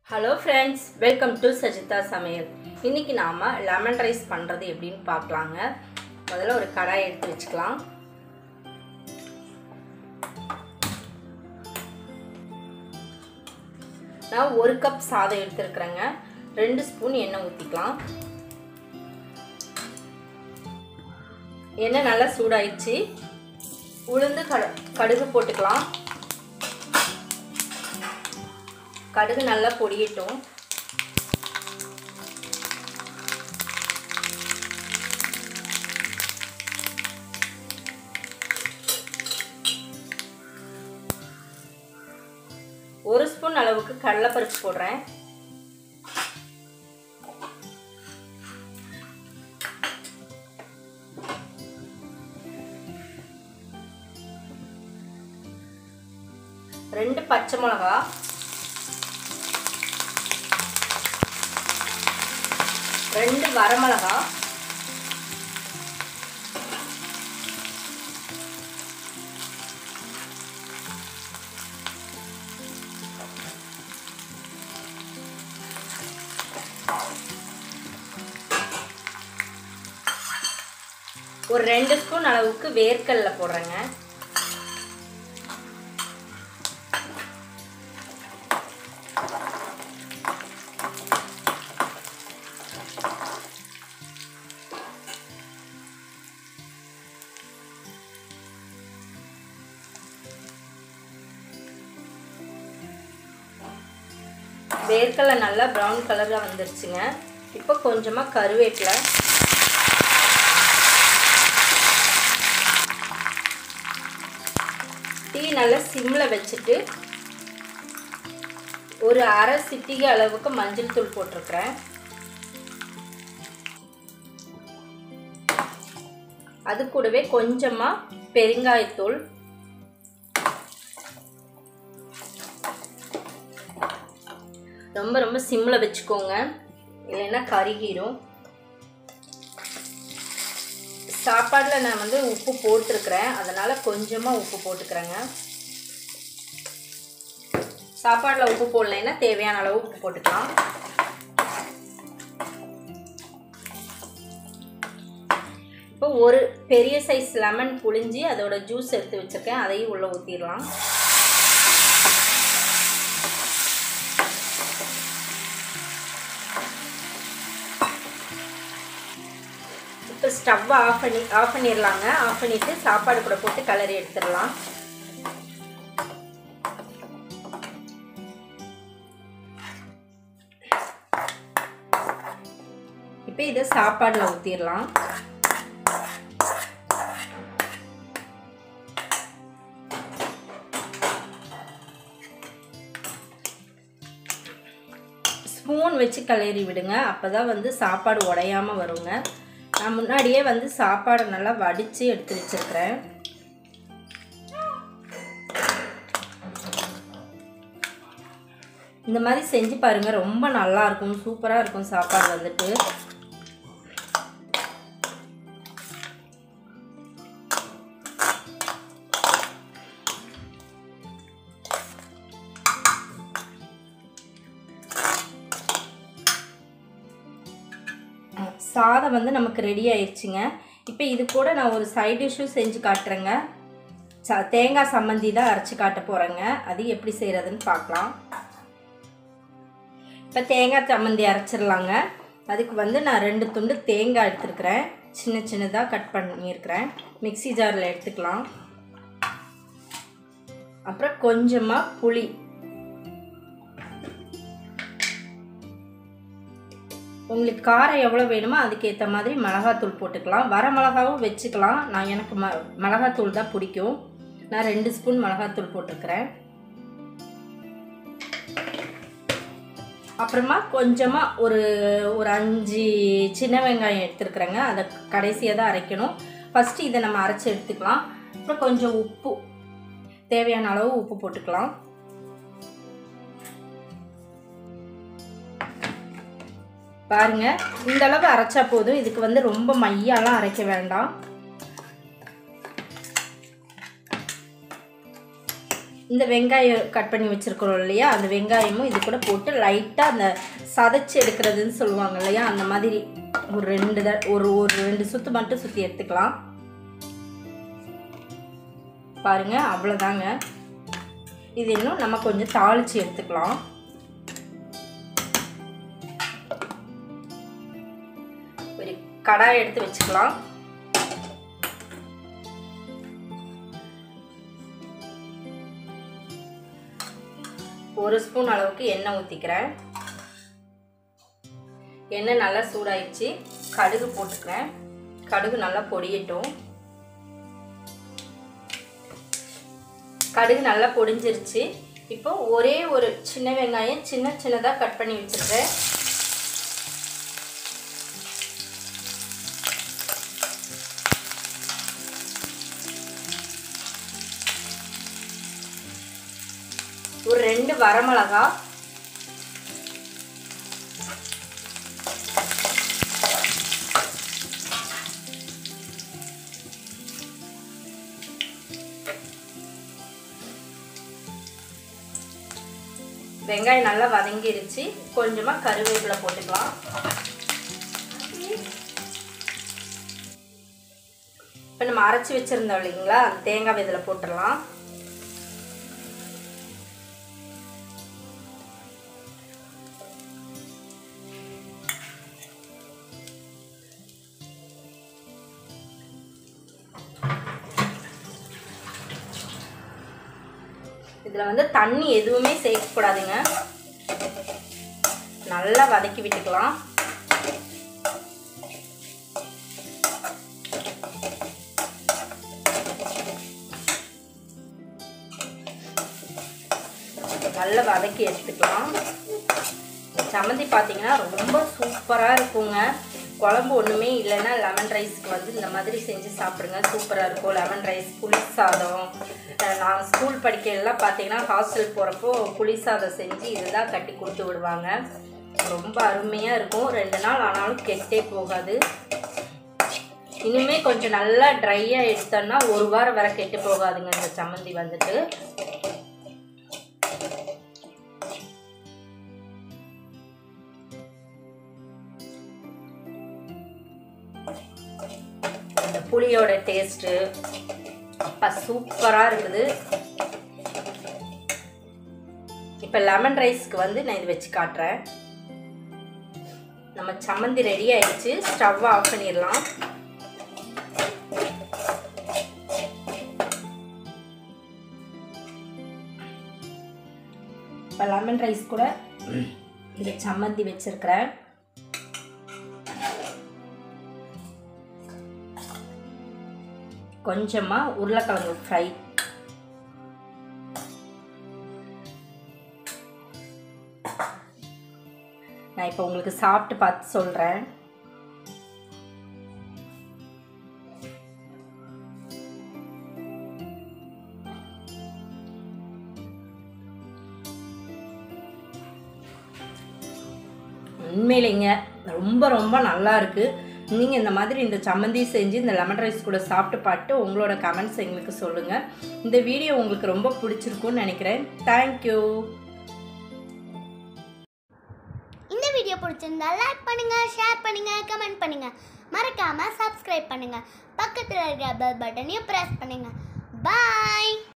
Hello friends, welcome to Sajitha Samayal. இன்னைக்கு நாம lemon rice பண்றது எப்படின்னு பார்க்கலாங்க. முதல்ல ஒரு கடாய் எடுத்து வச்சுக்கலாம். நான் 1 கப் சாதம் எடுத்துக்கறேங்க. 2 ஸ்பூன் எண்ணெய் ஊத்திக்கலாம். எண்ணெய் நல்லா சூடாயிடுச்சு. உளுந்து கடுகு போட்டுக்கலாம். கடுகு நல்லா பொரியட்டும். ஒரு ஸ்பூன் அளவுக்கு கடலைப்பருப்பு போடுறேன். ரெண்டு பச்சை மிளகாய், 2 வரமிளகாய், ஒரு 2 ஸ்பூன் அளவுக்கு வேர்க்கடலை போடுறேங்க. வேர்க்கடலை நல்லா ப்ரௌன் கலர்ல வந்துருச்சுங்க. இப்போ கொஞ்சமா கருவேப்பிலை, தீ நல்லா சிம்ல வச்சுட்டு ஒரு அரை சிட்டிகை அளவுக்கு மஞ்சள் தூள் போட்டிருக்கிறேன். அது கூடவே கொஞ்சமா பெருங்காயத்தூள், ரொம்ப சிம்ல வச்சுக்கோங்க, இல்லைன்னா கருகிரும். சாப்பாடுல நான் உப்பு போட்டுருக்கிறேன், அதனால கொஞ்சமா உப்பு போட்டுக்கிறேங்க. சாப்பாடுல உப்பு போடலைன்னா தேவையான அளவு உப்பு போட்டுக்கலாம். இப்போ ஒரு பெரிய சைஸ் லெமன் புழிஞ்சி அதோட ஜூஸ் எடுத்து வச்சிருக்கேன், அதையும் உள்ள ஊத்திடலாம். இப்போ ஸ்டவ் ஆஃப் பண்ணிடலாங்க. ஆஃப் பண்ணிட்டு சாப்பாடு கூட போட்டு கலரி எடுத்துடலாம். இப்போ இதை சாப்பாடுல ஊத்திடலாம். ஸ்பூன் வச்சு கலரி விடுங்க, அப்பதான் சாப்பாடு உடையாம வருங்க. நான் முன்னாடியே சாப்பாடை நல்லா வடித்து எடுத்து வச்சிருக்கிறேன். இந்த மாதிரி செஞ்சு பாருங்க, ரொம்ப நல்லா இருக்கும், சூப்பராக இருக்கும் சாப்பாடு சாதம் நமக்கு ரெடி ஆயிடுச்சுங்க. இப்போ இது கூட நான் ஒரு சைட் டிஷ்ஷும் செஞ்சு காட்டுறேங்க. தேங்காய் சம்மந்தி தான் அரைச்சி காட்ட போகிறேங்க. அது எப்படி செய்கிறதுன்னு பார்க்கலாம். இப்போ தேங்காய் சம்மந்தி அரைச்சிடலாங்க. அதுக்கு நான் 2 துண்டு தேங்காய் எடுத்துருக்கிறேன், சின்னதாக கட் பண்ணியிருக்கிறேன். மிக்ஸி ஜாரில் எடுத்துக்கலாம். அப்புறம் கொஞ்சமாக புளி, உங்களுக்கு காரம் எவ்வளோ வேணுமோ அதுக்கேற்ற மாதிரி மிளகாத்தூள் போட்டுக்கலாம். வர மிளகாவும் வச்சுக்கலாம். எனக்கு மிளகாத்தூள் தான் பிடிக்கும். நான் 2 ஸ்பூன் மிளகாத்தூள் போட்டிருக்கிறேன். அப்புறமா கொஞ்சமாக ஒரு 5 சின்ன வெங்காயம் எடுத்துருக்குறேங்க. அதை கடைசியாக தான் அரைக்கணும். ஃபஸ்ட்டு இதை நம்ம அரைச்சி எடுத்துக்கலாம். அப்புறம் கொஞ்சம் உப்பு, தேவையான அளவு உப்பு போட்டுக்கலாம். பாருங்க, இந்த அளவு அரைச்சா போதும். இதுக்கு ரொம்ப மையாலாம் அரைக்க வேண்டாம். இந்த வெங்காயம் கட் பண்ணி வச்சுருக்கிறோம் இல்லையா, அந்த வெங்காயமும் இது கூட போட்டு லைட்டாக அந்த சதைச்சி எடுக்கிறதுன்னு சொல்லுவாங்க இல்லையா, அந்த மாதிரி ஒரு ரெண்டு சுற்று மட்டும் சுற்றி எடுத்துக்கலாம். பாருங்கள், அவ்வளோதாங்க. இது இன்னும் நம்ம கொஞ்சம் தாளித்து எடுத்துக்கலாம். ஒரு கடாய் எடுத்து வச்சுக்கலாம். ஒரு ஸ்பூன் அளவுக்கு எண்ணெய் ஊற்றிக்கிறேன். எண்ணெய் நல்லா சூடாயிடுச்சு. கடுகு போட்டுக்கிறேன். கடுகு நல்லா பொரியட்டும். கடுகு நல்லா பொடிஞ்சிருச்சு. இப்போ ஒரே ஒரு சின்ன வெங்காயம் சின்னதாக கட் பண்ணி வச்சுருக்கேன். ஒரு 2 வரமிளகா, வெங்காயம் நல்லா வதங்கிருச்சு. கொஞ்சமாக கருவேப்பிலை போட்டுக்கலாம். இப்போ நம்ம அரைச்சி வச்சுருந்தோம் இல்லைங்களா, அந்த தேங்காய் இதில் போட்டுடலாம். இதில் வந்து தண்ணி எதுவுமே சேர்க்கக்கூடாதுங்க. நல்லா வதக்கி விட்டுக்கலாம். நல்லா வதக்கி எடுத்துக்கலாம். சம்மந்தி பார்த்தீங்கன்னா ரொம்ப சூப்பராக இருக்குங்க. குழம்பு ஒன்றுமே இல்லைன்னா லெமன் ரைஸ்க்கு வந்து இந்த மாதிரி செஞ்சு சாப்பிடுங்க, சூப்பராக இருக்கும். லெமன் ரைஸ், புளி சாதம். நான் ஸ்கூல் படிக்கலாம் பார்த்தீங்கன்னா ஹாஸ்டல் போகிறப்போ புளி சாதம் செஞ்சு இதுதான் கட்டி கொடுத்து விடுவாங்க. ரொம்ப அருமையாக இருக்கும். 2 நாள் ஆனாலும் கெட்டே போகாது. இனிமே கொஞ்சம் நல்லா ட்ரையாக எடுத்தோன்னா 1 வாரம் வரை கெட்டு போகாதுங்க இந்த சம்மந்தி வந்துட்டு. இந்த புளியோட டேஸ்ட்டு அப்பா சூப்பராக இருக்குது. இப்போ லெமன் ரைஸ்க்கு வந்து நான் இது வச்சு காட்டுறேன். நம்ம சம்மந்தி ரெடி ஆயிடுச்சு. ஸ்டவ் ஆஃப் பண்ணிடலாம். இப்போ லெமன் ரைஸ் கூட இந்த சம்மந்தி வச்சிருக்கிறேன். கொஞ்சமாக உருளைக்கிழங்கு ஃப்ரை, நான் இப்போ உங்களுக்கு சாப்பிட்டு பார்த்து சொல்கிறேன். உண்மையிலேங்க ரொம்ப ரொம்ப நல்லா இருக்குது. நீங்கள் இந்த மாதிரி இந்த சம்மந்தி செஞ்சு இந்த லெமன் ரைஸ் கூட சாப்பிட்டு பார்த்து உங்களோட கமெண்ட்ஸ் எங்களுக்கு சொல்லுங்கள். இந்த வீடியோ உங்களுக்கு ரொம்ப பிடிச்சிருக்குன்னு நினைக்கிறேன். தேங்க்யூ. இந்த வீடியோ பிடிச்சிருந்தா லைக் பண்ணுங்கள், ஷேர் பண்ணுங்கள், கமெண்ட் பண்ணுங்கள். மறக்காமல் சப்ஸ்கிரைப் பண்ணுங்கள். பக்கத்தில் இருக்கிற பெல் பட்டனையும் ப்ரெஸ் பண்ணுங்கள். பாய்.